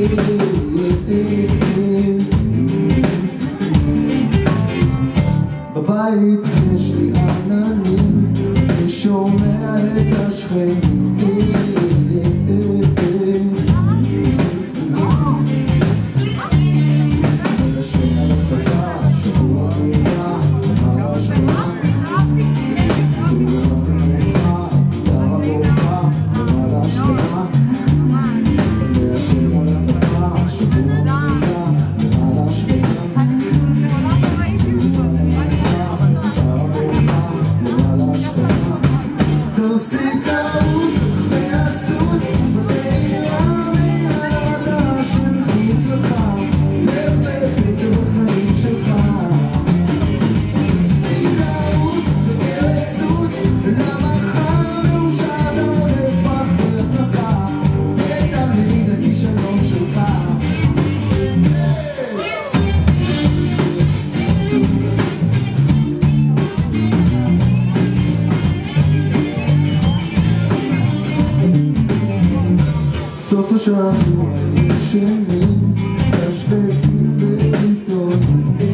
בבית יש לי עננים, אני שומע את השכנים. לשם על השפה, שבוע תודה, אמר השכנה. תודה ברוכה, תודה ברוכה, אמר השכנה. לשם על השפה, שבוע תודה, אמר השכנה. תפסיק לעוד ולסוס בדירה מהרדה של חוץ לך, לך בפיצה בחיים שלך. תפסיק לעוד ולסוס למחר מאושר ולפח ולצלחה, זה תמיד הכישלון שלך. סוף השבוע ישנים, תשבצים בעיתון.